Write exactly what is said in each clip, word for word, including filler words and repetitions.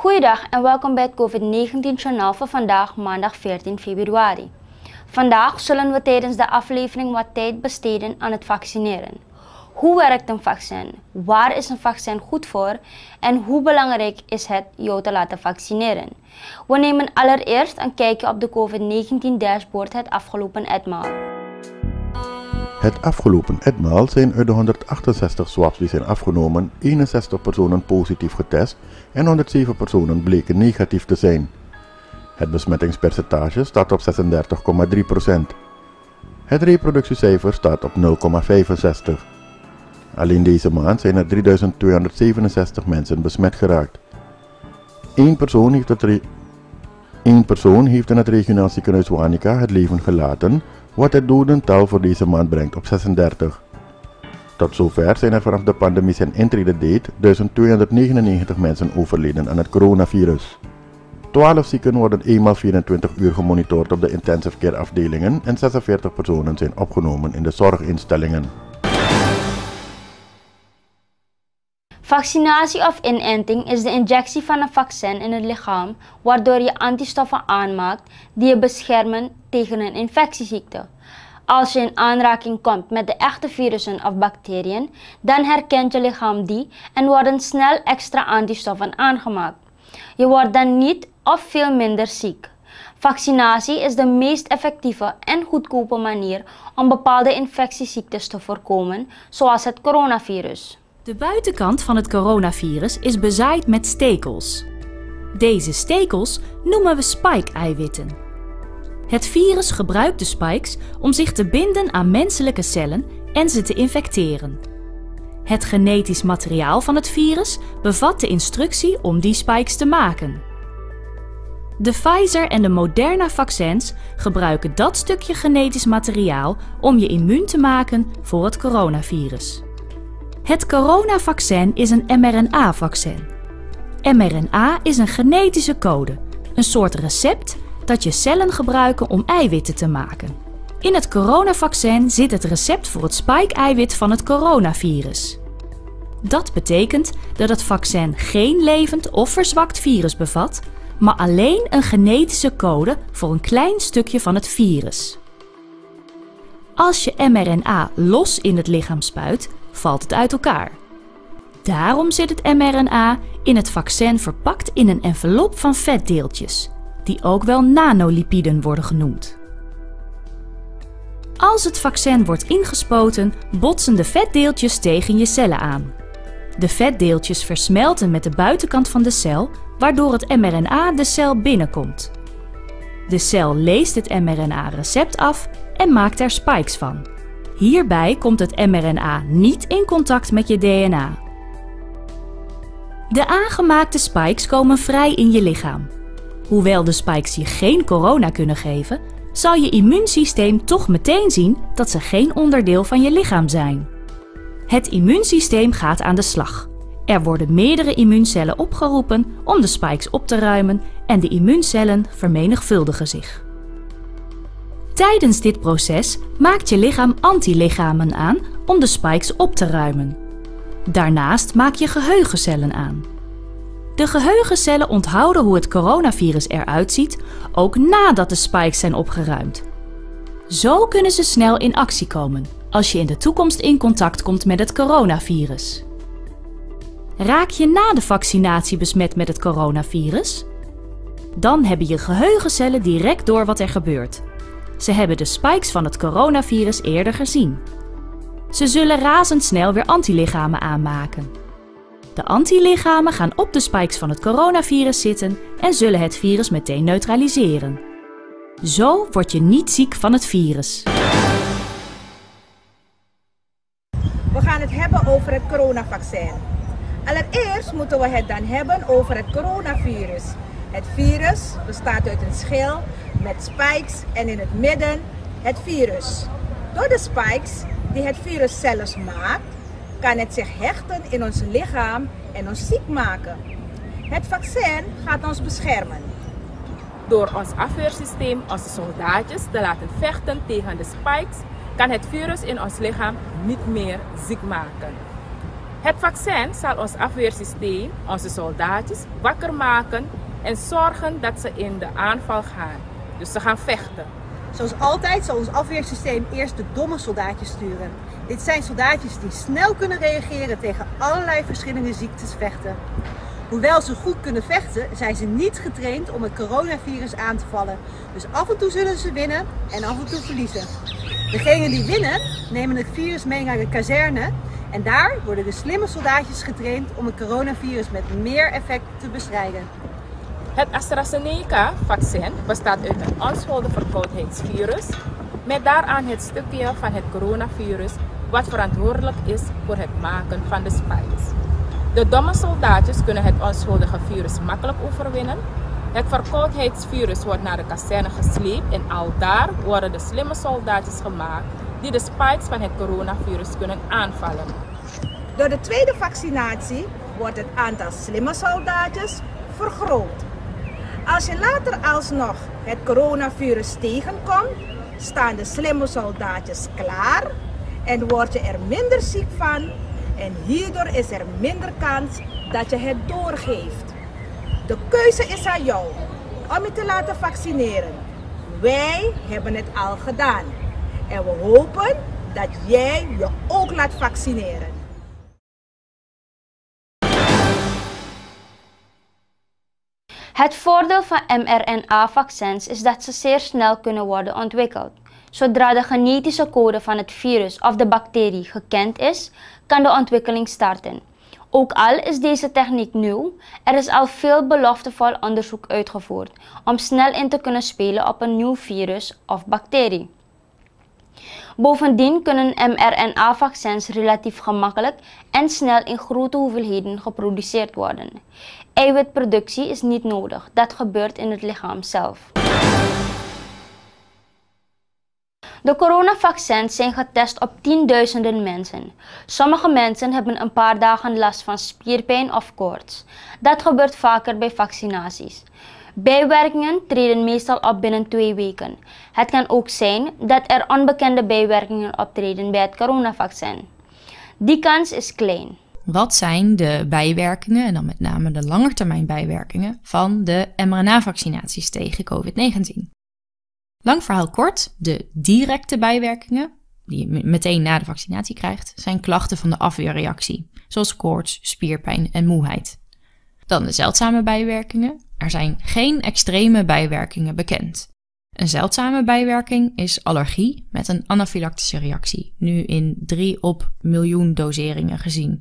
Goeiedag en welkom bij het COVID negentien journaal voor vandaag, maandag veertien februari. Vandaag zullen we tijdens de aflevering wat tijd besteden aan het vaccineren. Hoe werkt een vaccin? Waar is een vaccin goed voor? En hoe belangrijk is het jou te laten vaccineren? We nemen allereerst een kijkje op de COVID negentien dashboard het afgelopen etmaal. Het afgelopen etmaal zijn uit de honderdachtenzestig swabs die zijn afgenomen, eenenzestig personen positief getest en honderdzeven personen bleken negatief te zijn. Het besmettingspercentage staat op zesendertig komma drie procent. Het reproductiecijfer staat op nul komma vijfenzestig. Alleen deze maand zijn er drieduizend tweehonderdzevenenzestig mensen besmet geraakt. Eén persoon heeft, het re Eén persoon heeft in het regionaal ziekenhuis Wanica het leven gelaten, wat het dodental voor deze maand brengt op zesendertig. Tot zover zijn er vanaf de pandemie zijn intrede date duizend tweehonderdnegenennegentig mensen overleden aan het coronavirus. twaalf zieken worden eenmaal vierentwintig uur gemonitord op de intensive care afdelingen en zesenveertig personen zijn opgenomen in de zorginstellingen. Vaccinatie of inenting is de injectie van een vaccin in het lichaam waardoor je antistoffen aanmaakt die je beschermen tegen een infectieziekte. Als je in aanraking komt met de echte virussen of bacteriën, dan herkent je lichaam die en worden snel extra antistoffen aangemaakt. Je wordt dan niet of veel minder ziek. Vaccinatie is de meest effectieve en goedkope manier om bepaalde infectieziektes te voorkomen, zoals het coronavirus. De buitenkant van het coronavirus is bezaaid met stekels. Deze stekels noemen we spike-eiwitten. Het virus gebruikt de spikes om zich te binden aan menselijke cellen en ze te infecteren. Het genetisch materiaal van het virus bevat de instructie om die spikes te maken. De Pfizer en de Moderna vaccins gebruiken dat stukje genetisch materiaal om je immuun te maken voor het coronavirus. Het coronavaccin is een mRNA-vaccin. mRNA is een genetische code, een soort recept dat je cellen gebruiken om eiwitten te maken. In het coronavaccin zit het recept voor het spike-eiwit van het coronavirus. Dat betekent dat het vaccin geen levend of verzwakt virus bevat, maar alleen een genetische code voor een klein stukje van het virus. Als je mRNA los in het lichaam spuit, valt het uit elkaar. Daarom zit het mRNA in het vaccin verpakt in een envelop van vetdeeltjes, die ook wel nanolipiden worden genoemd. Als het vaccin wordt ingespoten, botsen de vetdeeltjes tegen je cellen aan. De vetdeeltjes versmelten met de buitenkant van de cel, waardoor het mRNA de cel binnenkomt. De cel leest het mRNA-recept af en maakt er spikes van. Hierbij komt het mRNA niet in contact met je D N A. De aangemaakte spikes komen vrij in je lichaam. Hoewel de spikes je geen corona kunnen geven, zal je immuunsysteem toch meteen zien dat ze geen onderdeel van je lichaam zijn. Het immuunsysteem gaat aan de slag. Er worden meerdere immuuncellen opgeroepen om de spikes op te ruimen en de immuuncellen vermenigvuldigen zich. Tijdens dit proces maakt je lichaam antilichamen aan om de spikes op te ruimen. Daarnaast maak je geheugencellen aan. De geheugencellen onthouden hoe het coronavirus eruit ziet, ook nadat de spikes zijn opgeruimd. Zo kunnen ze snel in actie komen als je in de toekomst in contact komt met het coronavirus. Raak je na de vaccinatie besmet met het coronavirus? Dan hebben je geheugencellen direct door wat er gebeurt. Ze hebben de spikes van het coronavirus eerder gezien. Ze zullen razendsnel weer antilichamen aanmaken. De antilichamen gaan op de spikes van het coronavirus zitten en zullen het virus meteen neutraliseren. Zo word je niet ziek van het virus. We gaan het hebben over het coronavaccin. Allereerst moeten we het dan hebben over het coronavirus. Het virus bestaat uit een schil met spikes en in het midden het virus. Door de spikes die het virus zelfs maakt, kan het zich hechten in ons lichaam en ons ziek maken. Het vaccin gaat ons beschermen. Door ons afweersysteem onze soldaatjes te laten vechten tegen de spikes, kan het virus in ons lichaam niet meer ziek maken. Het vaccin zal ons afweersysteem, onze soldaatjes, wakker maken en zorgen dat ze in de aanval gaan. Dus ze gaan vechten. Zoals altijd zal ons afweersysteem eerst de domme soldaatjes sturen. Dit zijn soldaatjes die snel kunnen reageren tegen allerlei verschillende ziektes vechten. Hoewel ze goed kunnen vechten, zijn ze niet getraind om het coronavirus aan te vallen. Dus af en toe zullen ze winnen en af en toe verliezen. Degenen die winnen, nemen het virus mee naar de kazerne. En daar worden de slimme soldaatjes getraind om het coronavirus met meer effect te bestrijden. Het AstraZeneca-vaccin bestaat uit een onschuldig verkoudheidsvirus met daaraan het stukje van het coronavirus wat verantwoordelijk is voor het maken van de spikes. De domme soldaatjes kunnen het onschuldige virus makkelijk overwinnen. Het verkoudheidsvirus wordt naar de kazerne gesleept en al daar worden de slimme soldaatjes gemaakt die de spikes van het coronavirus kunnen aanvallen. Door de tweede vaccinatie wordt het aantal slimme soldaatjes vergroot. Als je later alsnog het coronavirus tegenkomt, staan de slimme soldaatjes klaar en word je er minder ziek van en hierdoor is er minder kans dat je het doorgeeft. De keuze is aan jou om je te laten vaccineren. Wij hebben het al gedaan en we hopen dat jij je ook laat vaccineren. Het voordeel van mRNA-vaccins is dat ze zeer snel kunnen worden ontwikkeld. Zodra de genetische code van het virus of de bacterie gekend is, kan de ontwikkeling starten. Ook al is deze techniek nieuw, er is al veel beloftevol onderzoek uitgevoerd om snel in te kunnen spelen op een nieuw virus of bacterie. Bovendien kunnen mRNA-vaccins relatief gemakkelijk en snel in grote hoeveelheden geproduceerd worden. Eiwitproductie is niet nodig, dat gebeurt in het lichaam zelf. De coronavaccins zijn getest op tienduizenden mensen. Sommige mensen hebben een paar dagen last van spierpijn of koorts. Dat gebeurt vaker bij vaccinaties. Bijwerkingen treden meestal op binnen twee weken. Het kan ook zijn dat er onbekende bijwerkingen optreden bij het coronavaccin. Die kans is klein. Wat zijn de bijwerkingen, en dan met name de langetermijn bijwerkingen, van de mRNA-vaccinaties tegen COVID negentien? Lang verhaal kort, de directe bijwerkingen, die je meteen na de vaccinatie krijgt, zijn klachten van de afweerreactie, zoals koorts, spierpijn en moeheid. Dan de zeldzame bijwerkingen. Er zijn geen extreme bijwerkingen bekend. Een zeldzame bijwerking is allergie met een anafylactische reactie, nu in drie op miljoen doseringen gezien.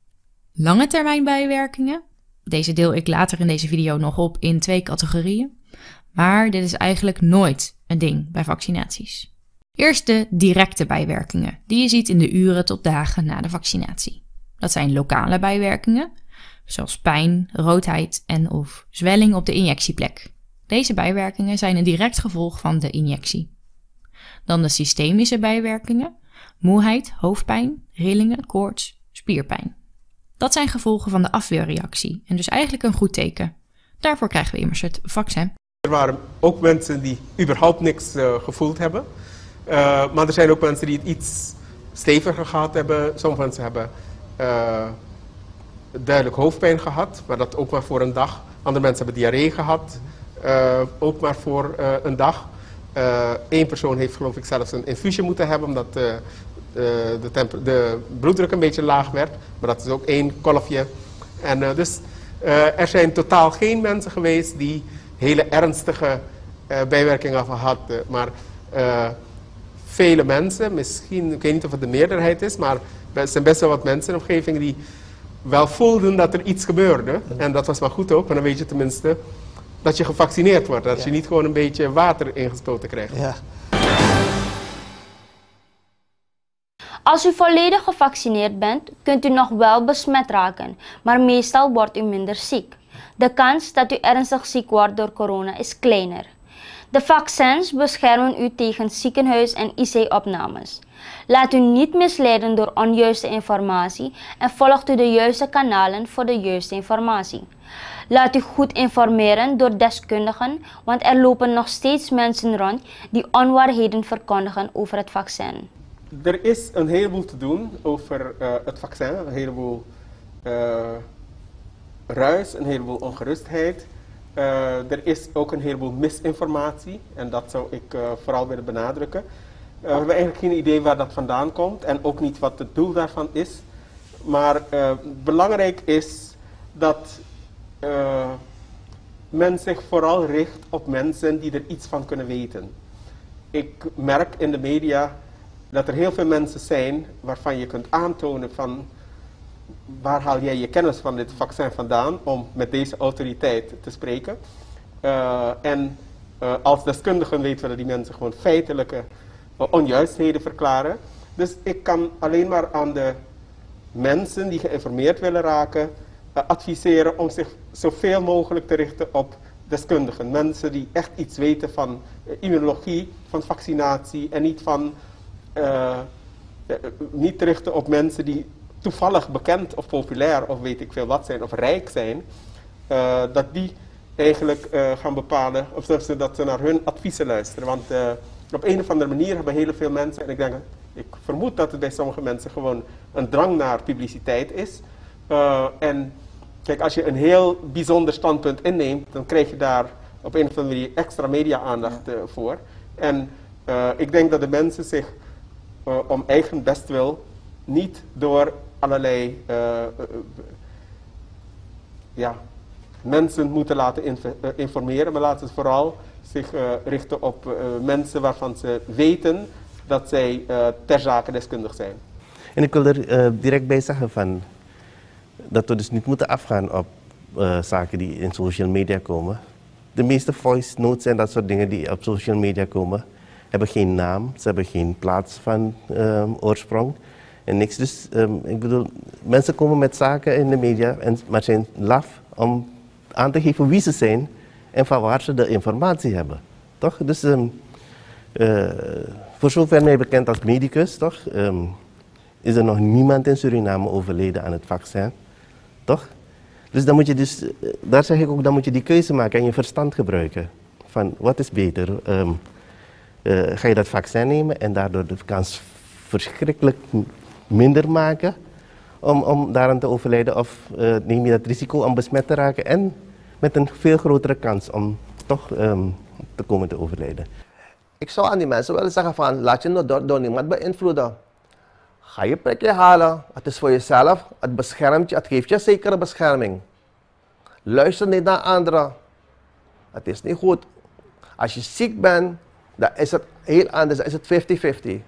Lange termijn bijwerkingen, deze deel ik later in deze video nog op in twee categorieën, maar dit is eigenlijk nooit een ding bij vaccinaties. Eerst de directe bijwerkingen, die je ziet in de uren tot dagen na de vaccinatie. Dat zijn lokale bijwerkingen, zoals pijn, roodheid en of zwelling op de injectieplek. Deze bijwerkingen zijn een direct gevolg van de injectie. Dan de systemische bijwerkingen, moeheid, hoofdpijn, rillingen, koorts, spierpijn. Dat zijn gevolgen van de afweerreactie en dus eigenlijk een goed teken. Daarvoor krijgen we immers het vaccin. Er waren ook mensen die überhaupt niks uh, gevoeld hebben. Uh, maar er zijn ook mensen die het iets steviger gehad hebben. Sommige mensen hebben uh, duidelijk hoofdpijn gehad, maar dat ook maar voor een dag. Andere mensen hebben diarree gehad, uh, ook maar voor uh, een dag. Eén uh, persoon heeft geloof ik zelfs een infusie moeten hebben, omdat uh, de, de, temper, de bloeddruk een beetje laag werd. Maar dat is ook één kolfje. En, uh, dus uh, er zijn totaal geen mensen geweest die hele ernstige uh, bijwerkingen van hadden. Maar uh, vele mensen, misschien, ik weet niet of het de meerderheid is, maar er zijn best wel wat mensen in de omgeving die wel voelden dat er iets gebeurde. En dat was maar goed ook, maar dan weet je tenminste dat je gevaccineerd wordt. Dat ja. je niet gewoon een beetje water ingespoten krijgt. Ja. Als u volledig gevaccineerd bent, kunt u nog wel besmet raken, maar meestal wordt u minder ziek. De kans dat u ernstig ziek wordt door corona is kleiner. De vaccins beschermen u tegen ziekenhuis- en I C-opnames. Laat u niet misleiden door onjuiste informatie en volgt u de juiste kanalen voor de juiste informatie. Laat u goed informeren door deskundigen, want er lopen nog steeds mensen rond die onwaarheden verkondigen over het vaccin. er is een heleboel te doen over uh, het vaccin, een heleboel uh, ruis, een heleboel ongerustheid. Uh, er is ook een heleboel misinformatie en dat zou ik uh, vooral willen benadrukken. Uh, we hebben eigenlijk geen idee waar dat vandaan komt en ook niet wat het doel daarvan is. Maar uh, belangrijk is dat uh, men zich vooral richt op mensen die er iets van kunnen weten. Ik merk in de media dat er heel veel mensen zijn waarvan je kunt aantonen van waar haal jij je kennis van dit vaccin vandaan om met deze autoriteit te spreken. Uh, en uh, als deskundigen weten we dat die mensen gewoon feitelijke uh, onjuistheden verklaren. Dus ik kan alleen maar aan de mensen die geïnformeerd willen raken uh, adviseren om zich zoveel mogelijk te richten op deskundigen. Mensen die echt iets weten van uh, immunologie, van vaccinatie en niet van uh, uh, niet te richten op mensen die toevallig bekend of populair of weet ik veel wat zijn of rijk zijn, uh, dat die eigenlijk uh, gaan bepalen of dat ze, dat ze naar hun adviezen luisteren. Want uh, op een of andere manier hebben heel veel mensen, en ik denk, ik vermoed dat het bij sommige mensen gewoon een drang naar publiciteit is. Uh, en kijk, als je een heel bijzonder standpunt inneemt, dan krijg je daar op een of andere manier extra media-aandacht uh, voor. En uh, ik denk dat de mensen zich uh, om eigen bestwil niet door allerlei uh, uh, uh, ja, mensen moeten laten inf uh, informeren, maar laten ze vooral zich uh, richten op uh, mensen waarvan ze weten dat zij uh, ter zake deskundig zijn. En ik wil er uh, direct bij zeggen van, dat we dus niet moeten afgaan op uh, zaken die in social media komen. De meeste voice notes en dat soort dingen die op social media komen, hebben geen naam, ze hebben geen plaats van uh, oorsprong. En niks. Dus um, ik bedoel, mensen komen met zaken in de media, en, maar zijn laf om aan te geven wie ze zijn en van waar ze de informatie hebben. Toch? Dus um, uh, voor zover mij bekend als medicus, toch, um, is er nog niemand in Suriname overleden aan het vaccin. Toch? Dus dan moet je dus, daar zeg ik ook, dan moet je die keuze maken en je verstand gebruiken. Van wat is beter? Um, uh, ga je dat vaccin nemen en daardoor de kans verschrikkelijk minder maken om, om daaraan te overlijden, of uh, neem je dat risico om besmet te raken en met een veel grotere kans om toch um, te komen te overlijden. Ik zou aan die mensen willen zeggen van, laat je door, door niemand beïnvloeden. Ga je prikje halen, het is voor jezelf, het beschermt je, het geeft je zekere bescherming. Luister niet naar anderen, het is niet goed. Als je ziek bent, dan is het heel anders, dan is het vijftig vijftig.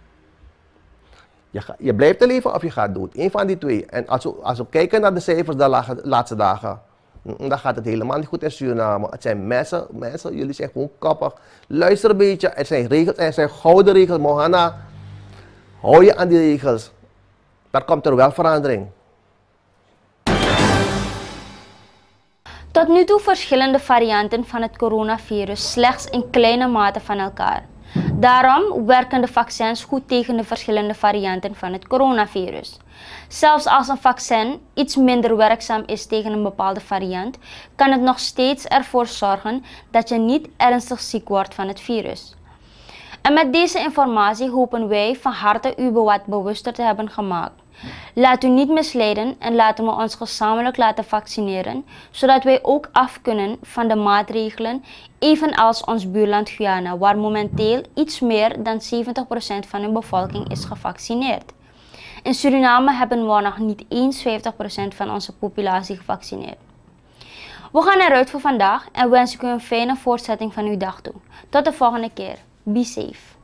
Je, je blijft te leven of je gaat dood. Eén van die twee. En als we, als we kijken naar de cijfers de laatste dagen, dan gaat het helemaal niet goed in Suriname. Het zijn mensen, mensen, jullie zijn gewoon koppig. Luister een beetje, er zijn regels, er zijn gouden regels. Mohana, hou je aan die regels. Daar komt er wel verandering. Tot nu toe verschillende varianten van het coronavirus slechts in kleine mate van elkaar. Daarom werken de vaccins goed tegen de verschillende varianten van het coronavirus. Zelfs als een vaccin iets minder werkzaam is tegen een bepaalde variant, kan het nog steeds ervoor zorgen dat je niet ernstig ziek wordt van het virus. En met deze informatie hopen wij van harte u wat bewuster te hebben gemaakt. Laat u niet misleiden en laten we ons gezamenlijk laten vaccineren, zodat wij ook af kunnen van de maatregelen, evenals ons buurland Guyana, waar momenteel iets meer dan zeventig procent van de bevolking is gevaccineerd. In Suriname hebben we nog niet eens vijftig procent van onze populatie gevaccineerd. We gaan eruit voor vandaag en wens ik u een fijne voortzetting van uw dag toe. Tot de volgende keer. Be safe.